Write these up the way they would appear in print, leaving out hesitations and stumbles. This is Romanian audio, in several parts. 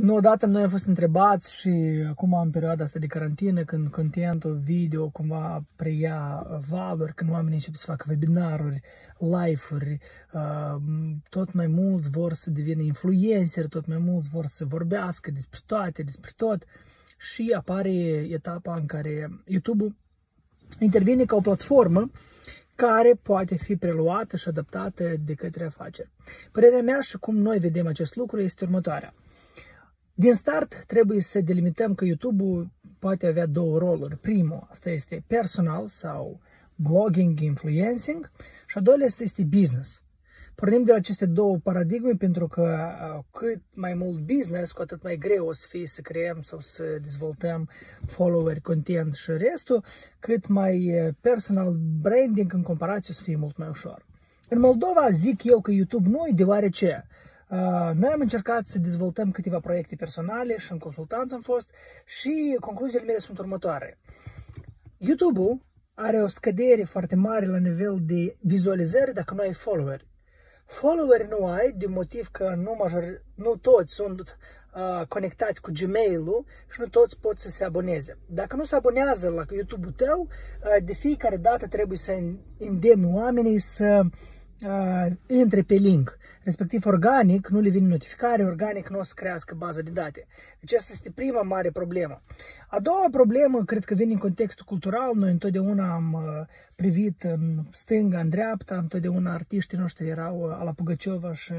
Odată noi am fost întrebați și acum în perioada asta de carantină, când contentul video cumva preia valori, când oamenii încep să facă webinaruri, live-uri, tot mai mulți vor să devină influenceri, tot mai mulți vor să vorbească despre toate, despre tot și apare etapa în care YouTube intervine ca o platformă care poate fi preluată și adaptată de către afaceri. Părerea mea și cum noi vedem acest lucru este următoarea. Din start trebuie să delimităm că YouTube-ul poate avea două roluri. Primul, asta este personal sau blogging, influencing și a doilea este business. Pornim de la aceste două paradigme pentru că cât mai mult business, cu atât mai greu o să fie să creăm sau să dezvoltăm followeri, content și restul, cât mai personal branding în comparație o să fie mult mai ușor. În Moldova zic eu că YouTube nu e deoarece noi am încercat să dezvoltăm câteva proiecte personale și în consultanță am fost și concluziile mele sunt următoare. YouTube-ul are o scădere foarte mare la nivel de vizualizări dacă nu ai followeri. Followeri nu ai din motiv că nu toți sunt conectați cu Gmail-ul și nu toți pot să se aboneze. Dacă nu se abonează la YouTube-ul tău, de fiecare dată trebuie să îndemni oamenii să intre pe link. Respectiv organic, nu le vine notificare, organic nu o să crească baza de date. Deci asta este prima mare problemă. A doua problemă, cred că vine în contextul cultural. Noi întotdeauna am privit în stânga, în dreapta, întotdeauna artiștii noștri erau Ala Pugaciova și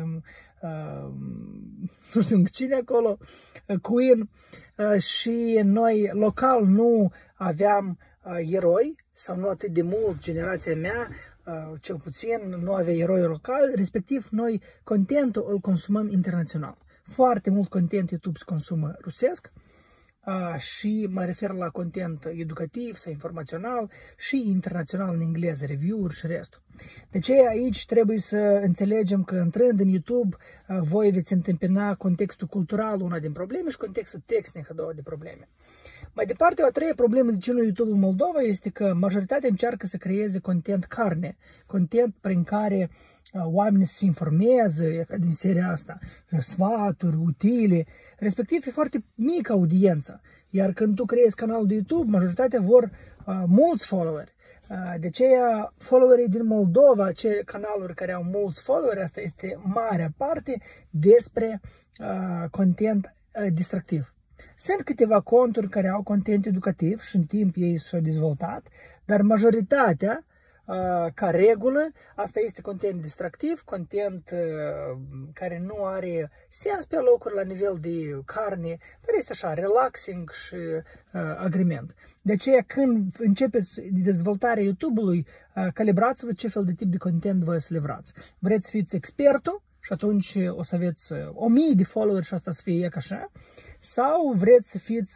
nu știu cine acolo, Queen, și noi local nu aveam eroi sau nu atât de mult, generația mea, cel puțin nu avea eroi locali, respectiv noi contentul îl consumăm internațional. Foarte mult content YouTube se consumă rusesc și mă refer la content educativ sau informațional și internațional în engleză, review-uri și restul. De ce aici trebuie să înțelegem că intrând în YouTube voi veți întâmpina contextul cultural, una din probleme, și contextul tehnic, a doua de probleme. Mai departe, o a treia problemă de ce nu YouTube în Moldova este că majoritatea încearcă să creeze content carne, content prin care oamenii să se informeze din seria asta, sfaturi utile, respectiv e foarte mică audiența. Iar când tu creezi canalul de YouTube, majoritatea vor mulți followeri. De aceea, followerii din Moldova, acele canaluri care au mulți followeri, asta este marea parte despre content distractiv. Sunt câteva conturi care au content educativ și în timp ei s-au dezvoltat, dar majoritatea, ca regulă, asta este content distractiv, content care nu are sens pe locuri la nivel de carne, dar este așa, relaxing și agrement. De aceea când începeți dezvoltarea YouTube-ului, calibrați-vă ce fel de tip de content vă să livrați. Vreți să fiți expertul? Și atunci o să aveți 1000 de followeri și asta să fie ca așa. Sau vreți să fiți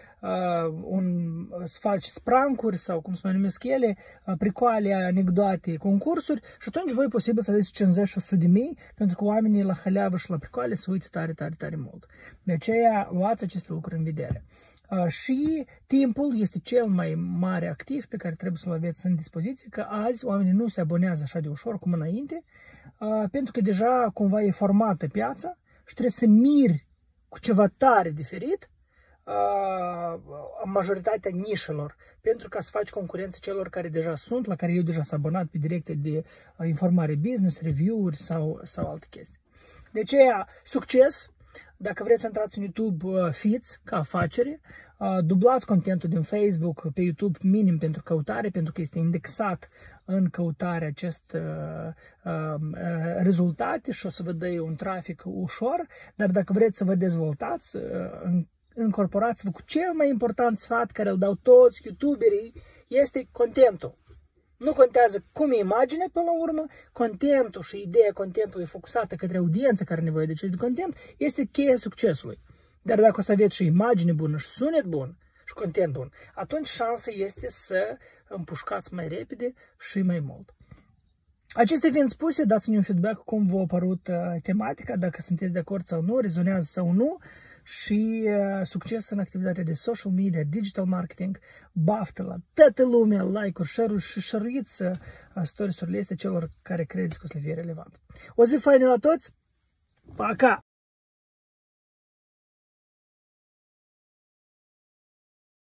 să faceți prancuri sau cum se mai numesc ele, pricoale, anecdote, concursuri și atunci voi posibil să aveți 50 și 100 de mii pentru că oamenii la haleavă și la pricoale se uită tare, tare, tare mult. De aceea luați aceste lucruri în vedere. Și timpul este cel mai mare activ pe care trebuie să-l aveți în dispoziție, că azi oamenii nu se abonează așa de ușor cum înainte, pentru că deja cumva e formată piața și trebuie să miri cu ceva tare diferit majoritatea nișelor, pentru ca să faci concurență celor care deja sunt, la care eu deja s-am abonat pe direcție de informare business, review-uri sau alte chestii. De aceea, succes! Dacă vreți să intrați în YouTube, fiți ca afacere, dublați contentul din Facebook pe YouTube minim pentru căutare, pentru că este indexat în căutare acest rezultate și o să vă dă un trafic ușor, dar dacă vreți să vă dezvoltați, încorporați-vă cu cel mai important sfat care îl dau toți youtuberii, este contentul. Nu contează cum e imaginea până la urmă, contentul și ideea contentului focusată către audiență care are nevoie de acest content este cheia succesului. Dar dacă o să aveți și imagine bună, și sunet bun, și content bun, atunci șansa este să împușcați mai repede și mai mult. Acestea fiind spuse, dați-mi un feedback cum v-a apărut tematica, dacă sunteți de acord sau nu, rezonează sau nu. Și succes în activitatea de social media, digital marketing, baftă la toată lumea, like-uri, share-uri și share-uiți stories-urile astea celor care credeți că o să le fie relevant. O zi faină la toți, paca!